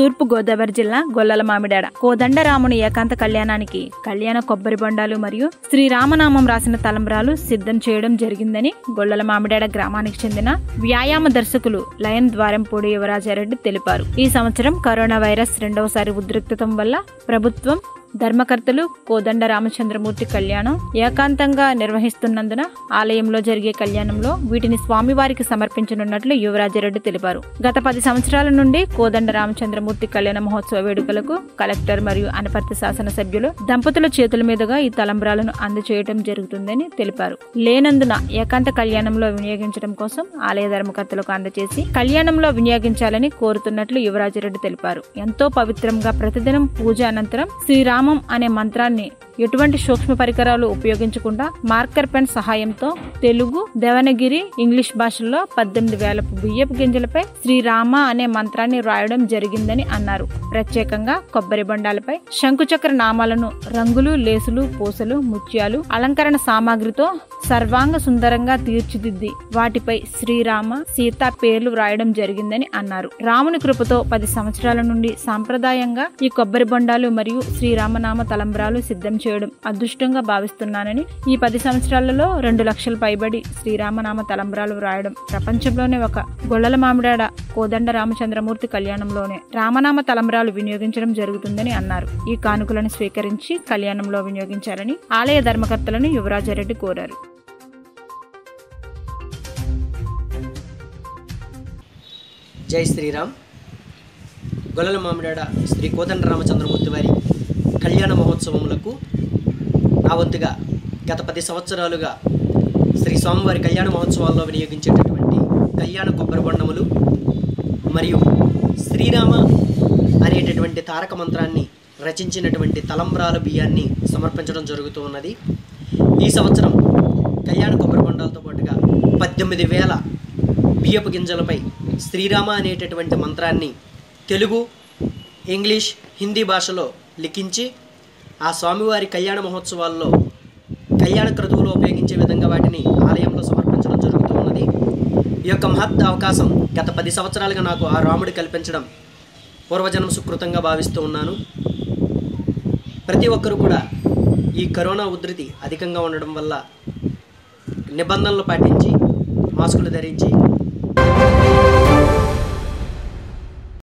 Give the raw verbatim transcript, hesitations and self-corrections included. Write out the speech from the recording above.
తూర్పు గోదావరి జిల్లా గొల్లల మామిడాడ కోదండరాముని ఏకాంత కళ్యాణానికి కళ్యాణ కొబ్బరి బొండాలు మరియు శ్రీరామనామం రాసిన తలంబ్రాలు సిద్ధం చేయడం జరిగిందని గొల్లల మామిడాడ గ్రామానికి చెందిన వ్యాయామ దర్శకులు లయన్ ద్వారంపూడి యువరాజారెడ్డి తెలిపారు. ఈ సంవత్సరం కరోనా వైరస్ రెండవసారి ఉద్రిక్తతం వల్ల ప్రభుత్వం ధర్మకర్తలు కోదండ రామచంద్రమూర్తి కళ్యాణం ఏకాంతంగా నిర్వహిస్తున్నందున ఆలయంలో జరిగే కళ్యాణంలో వీటిని స్వామివారికి సమర్పించనున్నట్లు యువరాజారెడ్డి తెలిపారు. గత పది సంవత్సరాల నుండి కోదండ రామచంద్రమూర్తి కళ్యాణ మహోత్సవ వేడుకలకు కలెక్టర్ మరియు అనపర్తి శాసనసభ్యులు దంపతుల చేతుల మీదుగా ఈ తలంబ్రాలను అందజేయడం జరుగుతుందని తెలిపారు. లేనందున ఏకాంత కళ్యాణంలో వినియోగించడం కోసం ఆలయ ధర్మకర్తలకు అందజేసి కళ్యాణంలో వినియోగించాలని కోరుతున్నట్లు యువరాజారెడ్డి తెలిపారు. ఎంతో పవిత్రంగా ప్రతిదినం పూజ అనంతరం శ్రీరామ అనే మంత్రాన్ని ఎటువంటి సూక్ష్మ పరికరాలు ఉపయోగించకుండా మార్కర్ పెన్ సహాయంతో తెలుగు, దేవనగిరి, ఇంగ్లీష్ భాషల్లో పద్దెనిమిది వేల బియ్యపు గింజలపై శ్రీరామ అనే మంత్రాన్ని రాయడం జరిగిందని అన్నారు. ప్రత్యేకంగా కొబ్బరి బొండాలపై శంకుచక్ర నామాలను రంగులు, లేసులు, పూసలు, ముత్యాలు, అలంకరణ సామాగ్రితో సర్వాంగ సుందరంగా తీర్చిదిద్ది వాటిపై శ్రీరామ, సీత పేర్లు రాయడం జరిగిందని అన్నారు. రాముని కృపతో పది సంవత్సరాల నుండి సాంప్రదాయంగా ఈ కొబ్బరి బొండాలు మరియు శ్రీరామనామ తలంబ్రాలు సిద్ధం చేయడం అదృష్టంగా భావిస్తున్నానని, ఈ పది సంవత్సరాలలో రెండు లక్షల పైబడి శ్రీరామనామ తలంబ్రాలు రాయడం ప్రపంచంలోనే ఒక గొల్లల మామిడాడ కోదండ రామచంద్రమూర్తి కళ్యాణంలోనే రామనామ తలంబ్రాలు వినియోగించడం జరుగుతుందని అన్నారు. ఈ కానుకలను స్వీకరించి కళ్యాణంలో వినియోగించాలని ఆలయ ధర్మకర్తలను యువరాజారెడ్డి కోరారు. జై శ్రీరామ్. గొల్లల మామిడాడ శ్రీ కోదండ రామచంద్రమూర్తి వారి కళ్యాణ మహోత్సవములకు నా వంతుగా గత పది సంవత్సరాలుగా శ్రీ స్వామివారి కళ్యాణ మహోత్సవాల్లో వినియోగించేటటువంటి కళ్యాణ కొబ్బరి బొండములు మరియు శ్రీరామ అనేటటువంటి తారక మంత్రాన్ని రచించినటువంటి తలంబ్రాల బియ్యాన్ని సమర్పించడం జరుగుతూ ఉన్నది. ఈ సంవత్సరం కళ్యాణ కొబ్బరి బొండాలతో పాటుగా పద్దెనిమిది వేల బియ్యపు గింజలపై శ్రీరామ అనేటటువంటి మంత్రాన్ని తెలుగు, ఇంగ్లీష్, హిందీ భాషలో లిఖించి ఆ స్వామివారి కళ్యాణ మహోత్సవాల్లో కళ్యాణ క్రతువులో ఉపయోగించే విధంగా వాటిని ఆలయంలో సమర్పించడం జరుగుతూ ఉన్నది. ఈ యొక్క మహత్ అవకాశం గత పది సంవత్సరాలుగా నాకు ఆ రాముడు కల్పించడం పూర్వజన్మ సుకృతంగా భావిస్తూ ఉన్నాను. ప్రతి ఒక్కరూ కూడా ఈ కరోనా ఉధృతి అధికంగా ఉండడం వల్ల నిబంధనలు పాటించి మాస్కులు ధరించి